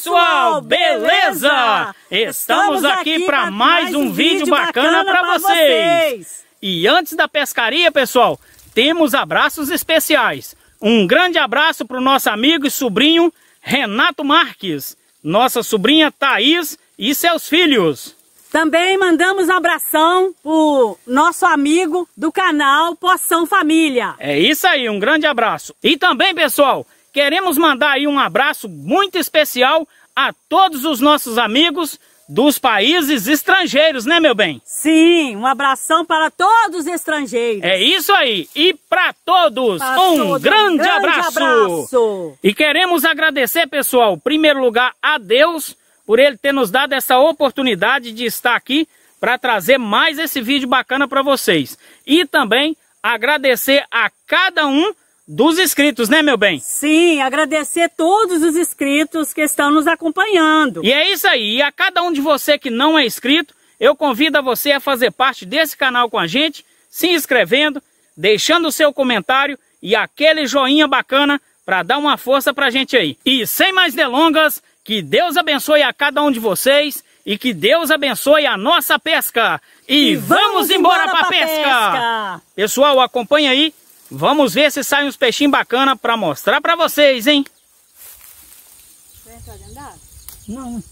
pessoal, beleza? Estamos aqui para mais um vídeo bacana para vocês. E antes da pescaria, pessoal, temos abraços especiais. Um grande abraço para o nosso amigo e sobrinho Renato Marques, nossa sobrinha Thaís e seus filhos. Também mandamos um abração pro nosso amigo do canal Poção Família. É isso aí, um grande abraço. E também, pessoal, queremos mandar aí um abraço muito especial a todos os nossos amigos dos países estrangeiros, né, meu bem? Sim, um abração para todos os estrangeiros. É isso aí, e para todos, um grande abraço. E queremos agradecer, pessoal, em primeiro lugar a Deus, por Ele ter nos dado essa oportunidade de estar aqui para trazer mais esse vídeo bacana para vocês. E também agradecer a cada um dos inscritos, né, meu bem? Sim, agradecer todos os inscritos que estão nos acompanhando. E é isso aí, e a cada um de você que não é inscrito, eu convido a você a fazer parte desse canal com a gente, se inscrevendo, deixando o seu comentário e aquele joinha bacana para dar uma força pra gente aí. E sem mais delongas, que Deus abençoe a cada um de vocês e que Deus abençoe a nossa pesca. E vamos embora pra pesca! Pessoal, acompanha aí. Vamos ver se saem uns peixinhos bacanas para mostrar para vocês, hein? Vai entrar dentro d'água? Não.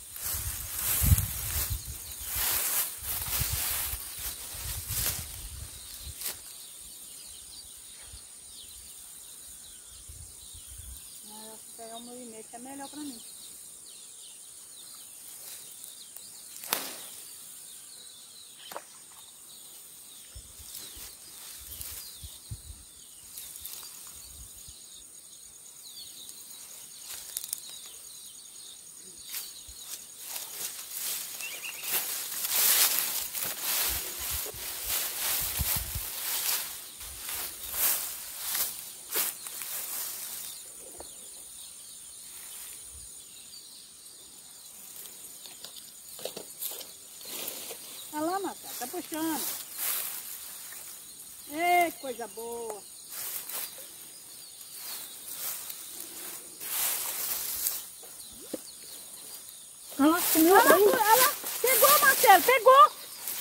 Se pegar um movimento é melhor para mim. Olha lá, Marcelo, tá puxando. Ei, coisa boa. Olha lá, Olha lá, pegou, Marcelo, pegou.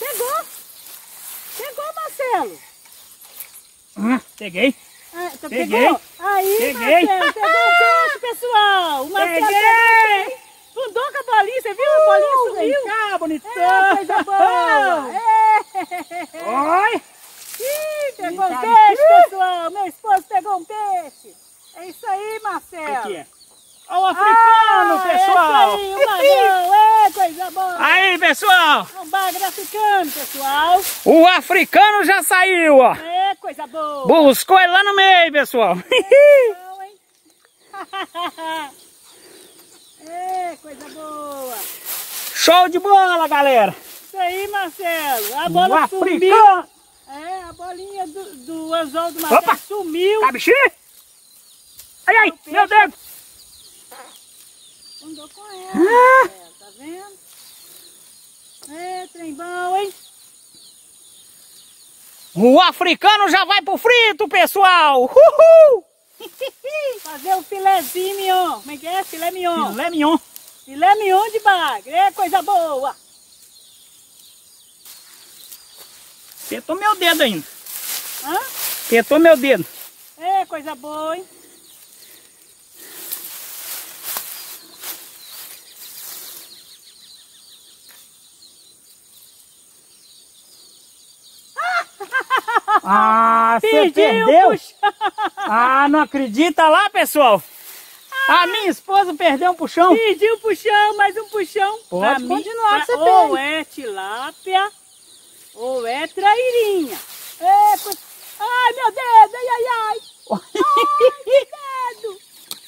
Pegou, Marcelo. Peguei. Peguei. Pegou? Aí, Peguei. Marcelo, pegou o peixe, pessoal. O Marcelo pegou o peixe. Fundou com a bolinha, você viu? A bolinha sumiu. Vem cá, bonitão. Coisa boa. Oi. Ih, pegou um peixe, pessoal. Meu esposo pegou um peixe. É isso aí, Marcelo. O que é? Olha o africano, pessoal. É isso aí, o bagão. Coisa boa. Aí, pessoal. É um bagre africano, pessoal. O africano já saiu, ó. É, coisa boa. Buscou ele lá no meio, pessoal. Bom, hein? É, coisa boa. Show de bola, galera. Isso aí, Marcelo. A bola O sumiu. africano. É, a bolinha do anzol do Marcelo. Opa. Sumiu. Cabixi. Ai, meu Deus. Andou com ela, Marcelo, tá vendo? É, trem bom, hein? O africano já vai pro frito, pessoal. Uhul. Fazer o filézinho mignon. Como é que é? Filé mignon. Filé mignon. Filé mignon de bagre. É, coisa boa. Apertou meu dedo ainda. Hã? Apertou meu dedo. É, coisa boa, hein? Ah, você perdeu? Ah, não acredita lá, pessoal? A minha esposa perdeu um puxão. Pediu puxão, mais um puxão. Pode Pra continuar, mim, você ou pede. é tilápia, ou é trairinha. É, ai, meu dedo, ai. Ai, que dedo.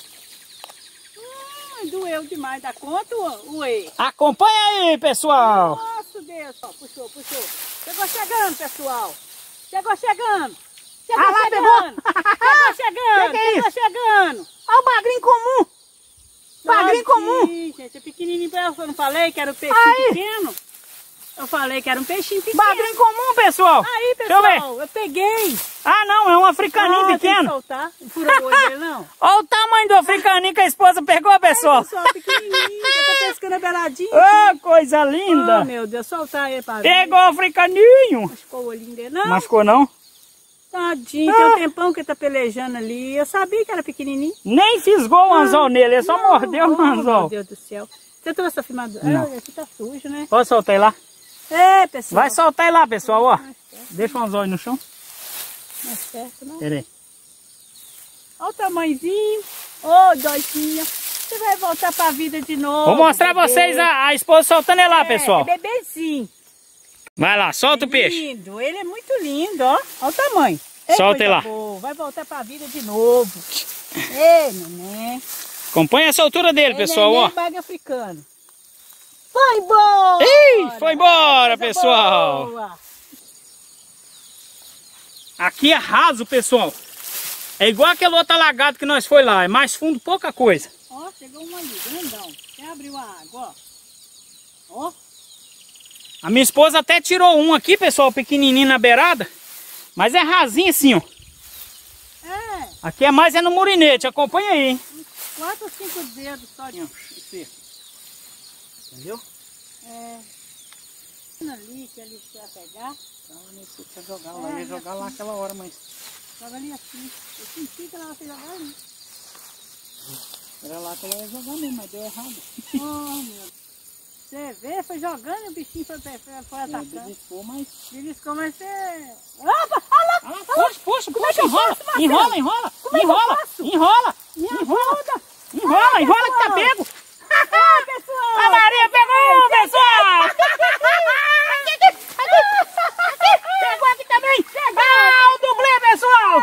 Doeu demais da conta, ué. Acompanha aí, pessoal. Nossa, Deus. Ó, puxou. Chegou chegando, pessoal. Chegou chegando. Ah, lá, pegou. Chegou chegando. Olha o bagrinho comum. Bagrinho comum. Gente, é pequenininho. Eu não falei que era o peixe pequeno? Eu falei que era um peixinho pequeno. Bagulho comum, pessoal. Aí, Deixa eu ver. pessoal, eu peguei. Ah, não, é um africaninho Tem que pequeno. soltar. Não furou o olho dele, não. Olha o tamanho do africaninho que a esposa pegou, pessoal. Pessoal, pequenininho, eu tô pescando a beiradinha. Ô, coisa linda. Oh, meu Deus, soltar ele pra ver. Pegou o africaninho. Machucou o olhinho dele. Não, Machucou não? tadinho, tem um tempão que ele tá pelejando ali. Eu sabia que era pequenininho. Nem fisgou o anzol nele, ele só Não, mordeu o oh, anzol. Meu Deus do céu. Você trouxe a filmadora? Não. Ah, aqui tá sujo, né? Pode soltar ele lá? É, pessoal. Vai soltar ele lá, pessoal, ó. Deixa o anzol aí no chão. Mais perto, não? Pera aí. Olha o tamanhozinho. Ô, doidinha. Você vai voltar pra vida de novo. Vou mostrar bebê. vocês a esposa soltando ele lá, pessoal. É bebezinho. Vai lá, solta o peixe. Lindo, ele é muito lindo, ó. Olha o tamanho. Ei, Solta coisa ele lá. boa. Vai voltar pra vida de novo. Ei, neném. Acompanha essa altura dele, pessoal, ó. Baga africano. Foi embora! Ih, foi embora, Coisa pessoal. boa. Aqui é raso, pessoal. É igual aquele outro alagado que nós foi lá. É mais fundo, pouca coisa. Ó, chegou um ali, grandão. Quem abriu a água, ó. Ó. A minha esposa até tirou um aqui, pessoal, pequenininho na beirada. Mas é rasinho assim, ó. É, Aqui é mais no murinete. Acompanha aí, hein. 4 ou 5 dedos só. Entendeu? É. Ali, que ali você vai pegar. Você jogar lá, ia jogar lá aquela hora, mas... Joga ali assim. Eu senti que ela vai jogar ali. Era lá que ela ia jogar mesmo, mas deu errado. Oh, meu Deus. Você vê, foi jogando e o bichinho foi atacando. Beliscou, mas... Beliscou, mas você... Opa, olha lá! Puxa, enrola, enrola, enrola, enrola que tá pego. Ah, pessoal! A Maria pegou, pessoal! Pegou aqui também! Ah, o dublê, pessoal!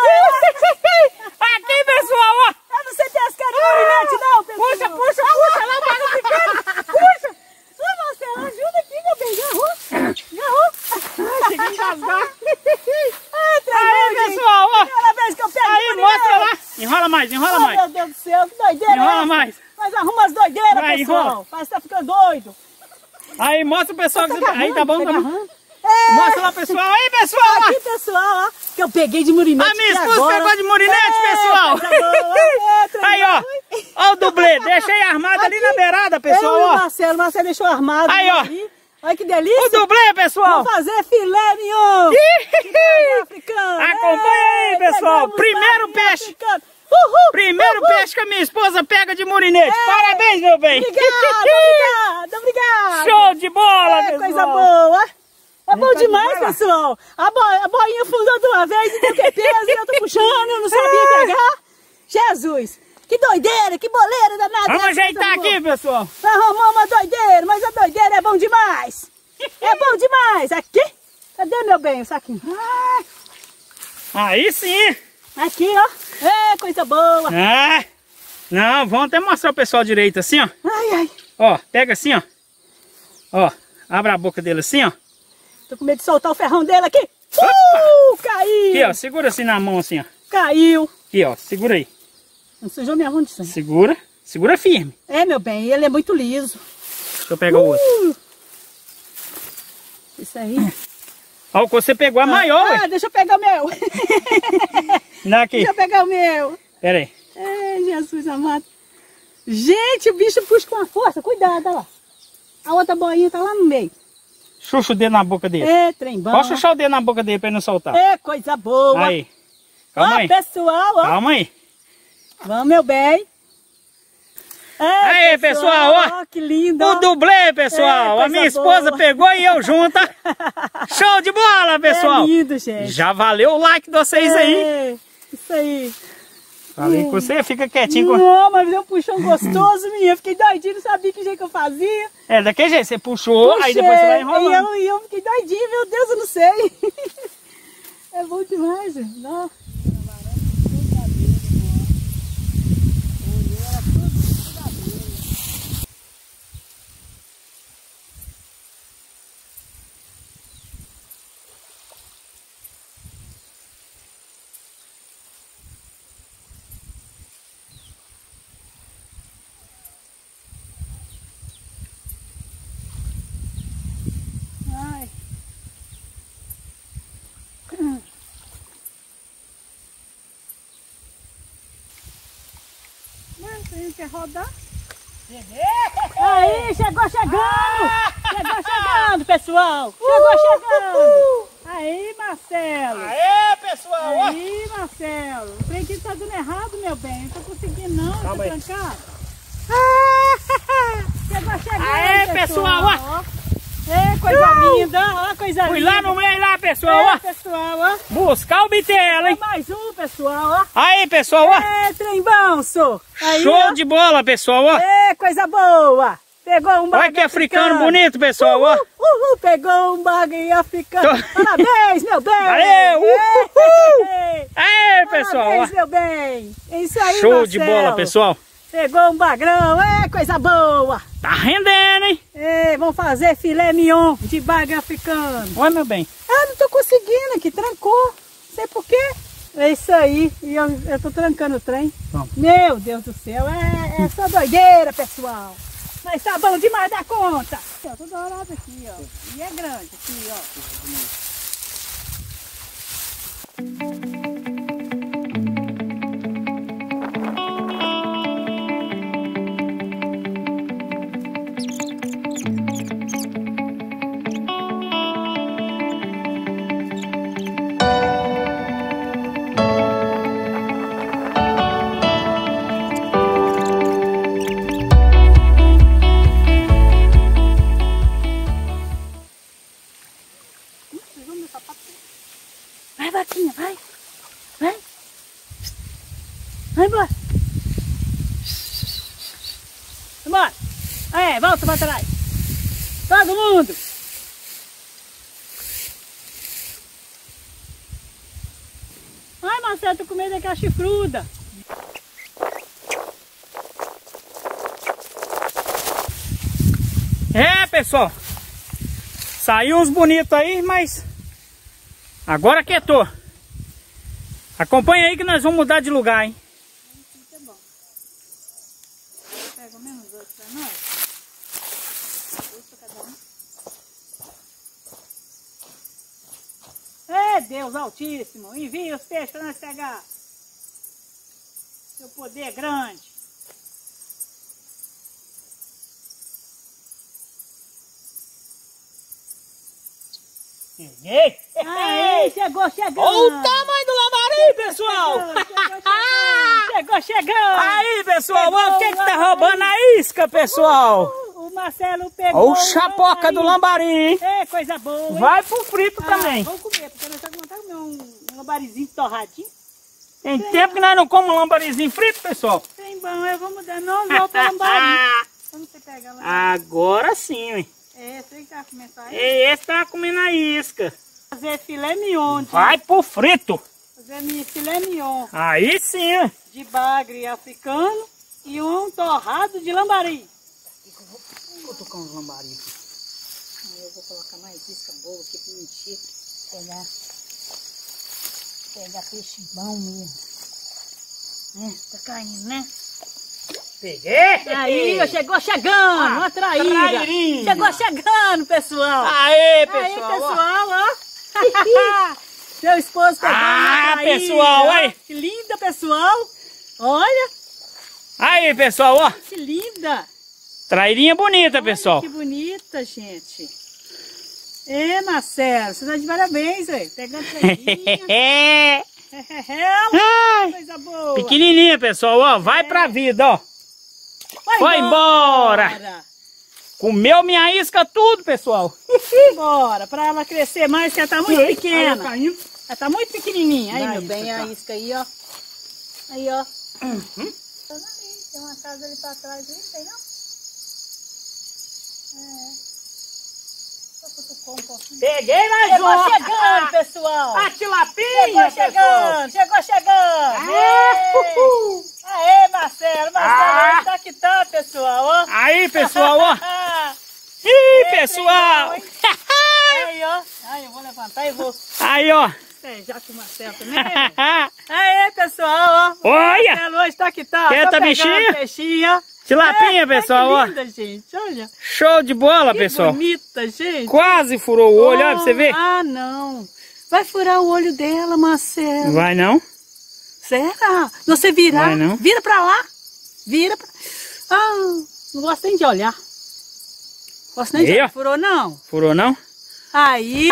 Aqui, pessoal, ó! Eu não sei pescar de morinete, não, pessoal! Puxa, lá o bagulho pequeno! Puxa! Ô, Marcelo, ajuda aqui, meu bem! Agarrou! Cheguei a engasgar! Aí, pessoal, ó! Primeira vez que eu pego Aí, morinete. mostra lá! Enrola mais, enrola Oh, mais! meu Deus do céu, que doideira! Enrola é mais! essa? Mas arruma as doideiras, Vai, pessoal! enrola. Parece que tá ficando doido! Aí, mostra o pessoal que você tá... Aí, tá bom, tá bom? agarrando. É, Mostra lá, pessoal! Aí, pessoal! ó. aqui, pessoal, ó, que eu peguei de morinete. A minha aqui esposa agora. pegou de morinete, pessoal! Coisa boa. É, Aí, ó! Ó o dublê! Deixei armado ali na beirada, Eu pessoal, e o ó! Marcelo deixou armado. Aí, ó. ali. Olha que delícia. O dublê, pessoal! Vamos fazer filé mignon. Ih, Africano. acompanha aí, pessoal. Pegamos Primeiro filé peixe. africano. Uhul. Primeiro peixe que a minha esposa pega de morinete! Parabéns, meu bem! Obrigado. Show de bola, É, pessoal! coisa boa. É bom Tá de demais, bola. pessoal. A boinha fundou de uma vez e deu que peso, eu tô puxando, eu não sabia pegar. Jesus, que doideira, que boleira danada. Vamos essa, ajeitar coisa aqui, pessoal! boa. Arrumou uma doideira, mas a doideira é bom demais. É bom demais. Aqui, cadê meu bem, o saquinho? Aí sim! Aqui, ó. É, coisa boa. Ah, não, vamos até mostrar o pessoal direito assim, ó. Ai, ai. Ó, pega assim, ó. Ó, abre a boca dele assim, ó. Tô com medo de soltar o ferrão dele aqui. Caiu. Aqui, ó, segura assim na mão assim, ó. Caiu. Aqui, ó, segura aí. Não sujou minha mão de sangue. Segura, segura firme. É, meu bem, ele é muito liso. Deixa eu pegar o outro. Isso aí. Ó, o que você pegou é maior, ué. Deixa eu pegar o meu. Não, aqui. Deixa eu pegar o meu. Pera aí. É, Jesus amado. Gente, o bicho puxa com a força. Cuidado, olha lá. A outra boinha tá lá no meio. Xuxa o dedo na boca dele. É, trem bom. Pode chuchar o dedo na boca dele pra ele não soltar. É, coisa boa. Aí. Calma Ó, aí. pessoal, ó. Calma aí. Vamos, meu bem. É, Aí, pessoal, ó. que lindo. O dublê, pessoal. É, a minha coisa esposa boa. pegou e eu junto. Show de bola, pessoal. É lindo, gente. Já valeu o like de vocês aí. É, isso aí. Falei com você, fica quietinho. Com... Não, mas deu um puxão gostoso, menina. Fiquei doidinho, não sabia que jeito que eu fazia. É, daquele jeito, você puxou, aí depois você vai enrolando. E eu fiquei doidinho, meu Deus, eu não sei. É bom demais, gente. Nossa. quer rodar. Aí, chegou chegando! Chegou chegando, pessoal! Chegou chegando! Aí, Marcelo! Aê, pessoal! Aí, Marcelo! O trem aqui tá dando errado, meu bem. Não tô conseguindo não, tá trancado. Chegou chegando! Aê, pessoal! Ó. É, coisa linda, ó, coisa linda! Fui lá no meio lá, pessoal! Ó. Pessoal, ó! Buscar o bitelo, hein? Mais um, pessoal, ó! Aí, pessoal! Ó. É, trem bom, sou! Aí, Show ó. de bola, pessoal! Ó. É, coisa boa! Pegou um bagulho. Olha que africano bonito, pessoal! Ó. Pegou um bagulho africano! Parabéns, meu bem! Valeu! Aê, pessoal! Parabéns, Ó. meu bem! É isso aí, Show Marcelo. de bola, pessoal! Pegou um bagrão, é coisa boa! Tá rendendo, hein? É, vamos fazer filé mignon de bagre africano. Olha, meu bem. Ah, não tô conseguindo aqui, trancou. Não sei por quê. É isso aí, e eu tô trancando o trem. Vamos. Meu Deus do céu, é só doideira, pessoal. Mas tá bom demais da conta. Ó, tô dourado aqui, ó. E é grande aqui, ó. Vai, vaquinha, vai. Vai. Vai embora. Vambora. É, volta pra trás. Todo mundo. Ai, Marcelo, tô com medo daquela chifruda. É, pessoal. Saiu uns bonitos aí, mas agora quietou. Acompanha aí que nós vamos mudar de lugar, hein? Tá bom. Pega o mesmo outro pra nós. Dois pra cada um. É Deus Altíssimo, envia os peixes para nós pegar. Seu poder é grande. Peguei! Aí, chegou chegando! Olha o tamanho do lambari, pessoal! Chegou chegando! Aí, pessoal, olha o que tá lambari. roubando a isca, pessoal! O Marcelo pegou. Olha o chapoca do lambari, hein? É, coisa boa, hein? Vai pro frito também. Vamos comer, porque nós estamos com vontade de comer um lambarizinho torradinho. Tem tempo que nós não comemos um lambarizinho frito, pessoal. Bem bom, eu vou mudar não para lambari. Vamos você pegar lá. Agora sim, hein? É, você que tá comendo aí. Esse tá comendo a isca. Fazer filé mignon. Vai pro frito. Fazer filé mignon Aí sim, hein? de bagre africano e um torrado de lambari. Vou tocar uns lambari aqui. Eu vou colocar mais isca boa aqui pra mentir. Pegar peixe bom mesmo. É, tá caindo, né? Peguei! Aí, chegou chegando, uma traíra. trairinha. Chegou chegando, pessoal. Aê, Aí, pessoal! pessoal, ó. Seu esposo pegou uma traíra. Pessoal, aí. Que linda, pessoal. Olha, Aí, pessoal, ó. que linda. Trairinha bonita, pessoal. Que bonita, gente. É, Marcelo, você tá de parabéns, velho. Pegando trairinha. Ai, Coisa boa. pequenininha, pessoal, ó. Vai pra vida, ó. Vai embora. Comeu minha isca tudo, pessoal. Embora, pra ela crescer mais, que ela tá muito pequena. Ela tá muito pequenininha. Aí, Dá meu isso, bem, tá. a isca aí, ó. Aí, ó. Tem uma casa ali pra trás, não tem não? Só cutucou um pouquinho. Peguei mais Chegou uma. chegando, pessoal. A tilapinha, Chegou pessoal. chegando, chegou chegando. Aê, Marcelo, Ah. tá que tá, pessoal, ó. Aí, pessoal, ó. Ih, pessoal. Aí, ó. Aí, eu vou levantar e vou Aí, ó. já com o Marcelo também. Aê, pessoal, ó. Olha. Marcelo hoje tá que tá. Quer Tá essa pegando bichinha? peixinha. Tilapinha, pessoal, ó. Que linda, gente, olha. Show de bola, Que pessoal. bonita, gente. Quase furou o olho, olha pra você ver. Ah, não. Vai furar o olho dela, Marcelo. Vai não? Será? Você virar? Vai não. Vira pra lá. Vira pra... Ah, não gosto nem de olhar. Gosto nem de olhar. Furou não? Furou não? Aí.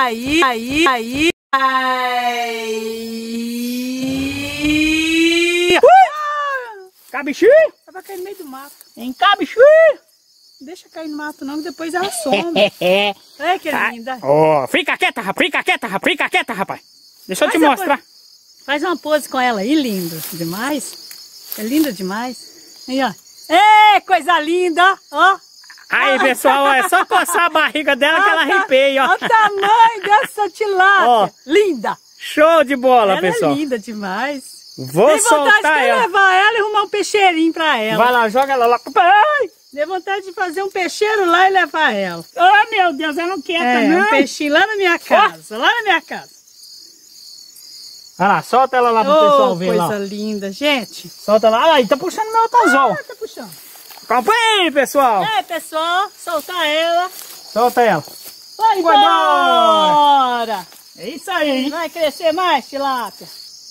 Cabichi! Vai cair no meio do mato. Em cabichi! Não deixa cair no mato não, que depois ela some. Olha que linda. Oh, fica quieta, rapaz. Deixa eu te mostrar. Faz uma pose com ela aí, lindo demais. É linda demais. Aí, ó. Ei, coisa linda, ó. Aí, pessoal, ó, é só coçar a barriga dela que ela arrepeia, ó. Olha o tamanho dessa tilápia. Ó. Linda. Show de bola, ela pessoal. É linda demais. Vou soltar ela. Levar ela e arrumar um peixeirinho pra ela. Vai lá, joga ela lá. Ai! Deu vontade de fazer um peixeiro lá e levar ela. Oh, meu Deus, ela não quer, não. Um peixinho lá na minha casa, lá na minha casa. Vai lá, solta ela lá pro pessoal ver lá. Coisa linda, gente. Solta lá. Aí, tá puxando meu tazol. Tá puxando. Acompanha aí, pessoal. Pessoal, soltar ela. Solta ela. Vai embora. É isso aí, hein? Vai crescer mais, tilápia.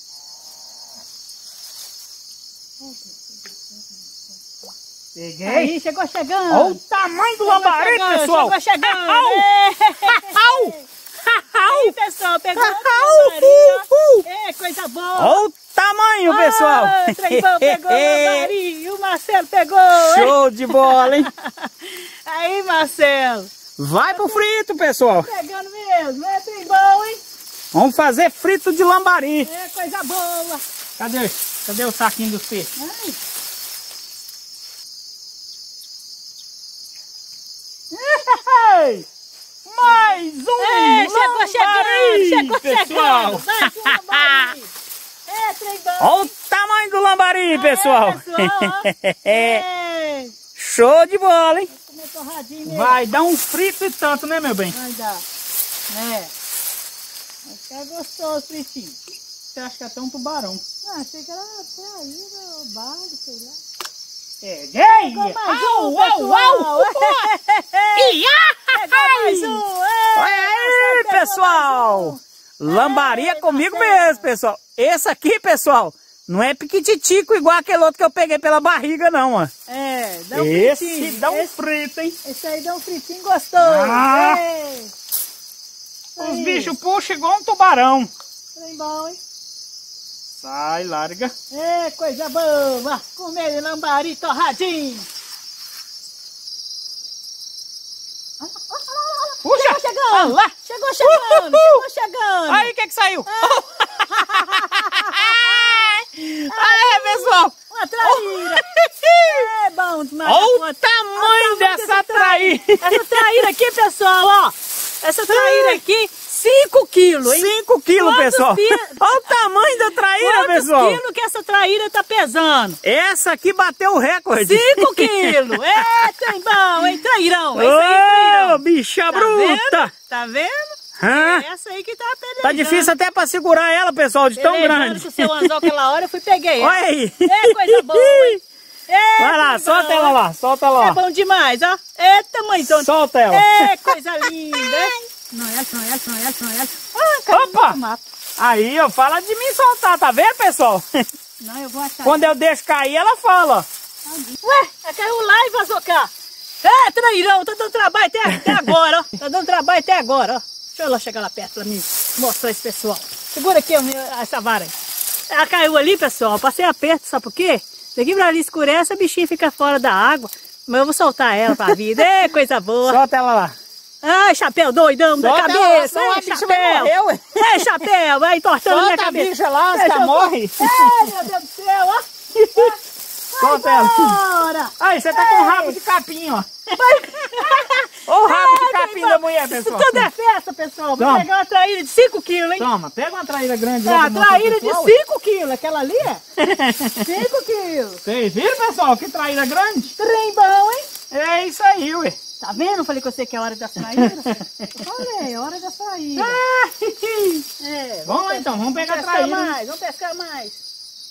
Peguei. Aí, chegou chegando. Olha o tamanho do lambari, pessoal. Chegou chegando. Aí, pessoal, pegou o lambari. Coisa boa. Olha o tamanho, pessoal. Trembão pegou o lambari. O Marcelo pegou. Show de bola, hein? Aí, Marcelo. Vai pro frito, pessoal. Pegando mesmo. É trembão, hein? Vamos fazer frito de lambari. É coisa boa. Cadê o saquinho dos peixes? Mais um chegou pessoal. chegando. Mais um lambari. Trembão. Olha o tamanho do lambari, pessoal. Show de bola, hein? Vai dar um frito e tanto, né, meu bem? Vai dar. Vai ficar gostoso, fritinho. Você acha que é até um tubarão? Achei que era traíra, barco, sei lá. Peguei! Uau! Mais um! Olha aí, pessoal! Lambari é comigo mesmo, pessoal. Esse aqui, pessoal, não é piquititico igual aquele outro que eu peguei pela barriga, não, ó. Dá um esse fritinho. Dá um frito, hein? Esse aí dá um fritinho gostoso. Os bichos puxam igual um tubarão. Trem bom, hein? Sai, larga. Coisa boa. Comer lambari torradinho. Puxa! Chegou chegando! Chegou chegando! Aí, o que saiu? Aí, pessoal! Uma traíra! Bom demais! Olha o tamanho dessa traíra! Essa traíra aqui, pessoal, ó! Essa traíra aqui, 5 quilos, hein? 5 quilos, pessoal! Olha o tamanho da traíra, pessoal! Quantos quilos que essa traíra tá pesando? Essa aqui bateu o recorde! 5 quilos! Trem bom, hein? Trairão! Esse aí é trairão! Bicha bruta! Tá vendo? Essa aí que tá pelejando. Tá difícil até pra segurar ela, pessoal, de tão grande. Com o seu anzol aquela hora, eu fui peguei ela. Olha aí! Coisa boa, hein? Vai lá, solta ela lá, solta ela lá. É bom demais, ó. Tamanhozão. Solta ela. Coisa linda. Não é. Opa! Aí, ó, fala de mim soltar, tá vendo, pessoal? Não, eu vou achar. Quando eu deixo cair, ela fala. Ué, ela caiu lá e vazou cá. Trairão, tá dando trabalho até agora, ó. Tá dando trabalho até agora, ó. Deixa eu lá chegar lá perto pra mim mostrar esse pessoal. Segura aqui essa vara aí. Ela caiu ali, pessoal. Passei aperto, sabe por quê? Daqui pra ali escurece, a bichinha fica fora da água. Mas eu vou soltar ela pra vida. Coisa boa. Solta ela lá. Ai, chapéu doidão da cabeça. Chapéu. Chapéu, vai entortando minha cabeça. Solta a bicha lá, você morre. Meu Deus do céu, ó. Solta ela. Aí, você tá com rabo de capim, ó. Olha o rabo de capim da mulher, pessoal. Tudo é festa, pessoal. Vou pegar uma traíra de 5 quilos, hein? Toma, pega uma traíra grande lá. Traíra de 5 quilos. Aquela ali é 5 quilos. Vocês viram, pessoal? Que traíra grande. Trem bom, hein? É isso aí, ué. Tá vendo? Eu falei com você que é hora da traíra. Olha, é hora da traíra. Vamos lá então, vamos pegar a traíra. Vamos pescar mais.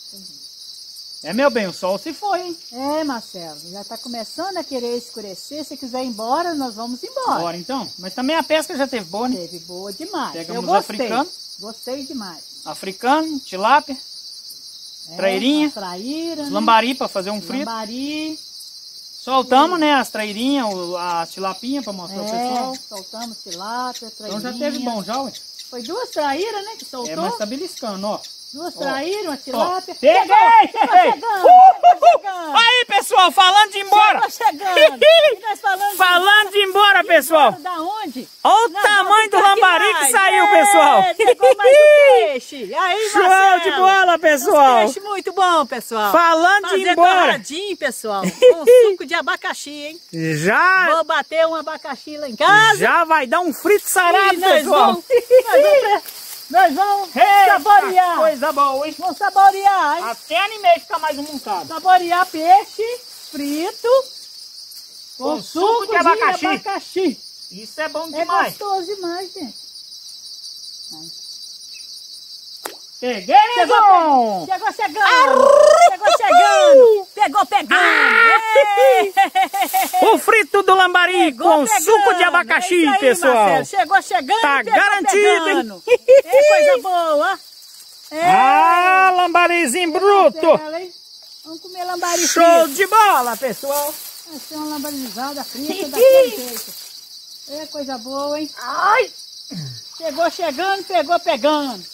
Meu bem, o sol se foi, hein? Marcelo, já tá começando a querer escurecer. Se quiser ir embora, nós vamos embora. Bora então. Mas também a pesca já teve boa, né? Teve boa demais. Pegamos eu gostei. africano. Gostei demais. Africano, tilápia. Trairinha. Traíra, né? Lambari para fazer um frito. Lambari. Soltamos, né, as trairinhas, a tilapinha para mostrar o pessoal. Soltamos tilápia, trairinha. Então já teve bom já, ué? Foi 2 traíras, né, que soltou. Mas tá beliscando, ó. 2 traíras, uma tilápia. Peguei! Chegando. Aí, pessoal, falando de ir embora. Tá chegando. E nós Falando de ir embora, pessoal. Da onde? Olha o tamanho do lambari que saiu, pessoal. Pegou mais um peixe. Aí, Show Marcelo. de bola, pessoal. Peixe muito bom, pessoal. Falando de ir embora. Torradinho, pessoal. Com suco de abacaxi, hein? Já. Vou bater um abacaxi lá em casa. Já vai dar um frito sarado, E nós pessoal. Nós vamos Eita, saborear. coisa boa, hein? Vamos saborear, hein? Até animei ficar mais um montado. Saborear peixe frito com suco de abacaxi. Isso é bom É demais. gostoso demais, gente. Peguei, bom. Chegou chegando. Chegou chegando. Pegou pegando. O frito do lambari com suco de abacaxi, é isso aí, pessoal. Marcelo. Chegou chegando. Tá pegou garantido. pegando. É coisa boa. Ah, lambarizinho bruto. Marcelo, hein? Vamos comer lambari Show frito. de bola, pessoal. Vai ser uma lambarizada frita daquele jeito. É coisa boa, hein? Ai. Chegou chegando, pegou pegando.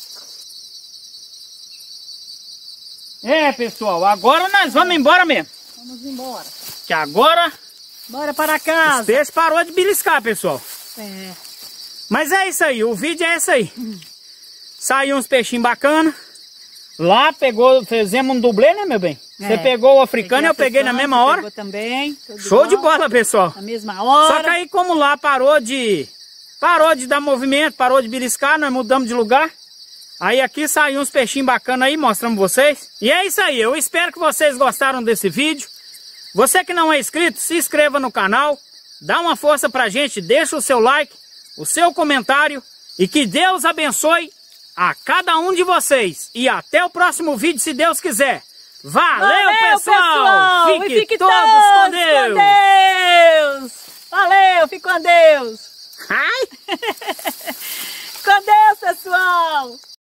É, pessoal, agora nós vamos embora mesmo. Vamos embora. Que agora Bora para os casa. peixes parou de beliscar, pessoal. É. Mas é isso aí, o vídeo é esse aí. Saiu uns peixinhos bacanas. Lá pegou, fizemos um dublê, né, meu bem? Você pegou o africano e eu peguei na mesma hora. Pegou também. Show de bola, pessoal. Na mesma hora. Só que aí como lá parou de dar movimento, parou de beliscar, nós mudamos de lugar. Aí aqui saiu uns peixinhos bacanas aí, mostramos vocês. E é isso aí, eu espero que vocês gostaram desse vídeo. Você que não é inscrito, se inscreva no canal. Dá uma força pra gente, deixa o seu like, o seu comentário. E que Deus abençoe a cada um de vocês. E até o próximo vídeo, se Deus quiser. Valeu, pessoal! Fique todos com Deus! Com Deus! Valeu, fique com Deus! Ai! Com Deus, pessoal!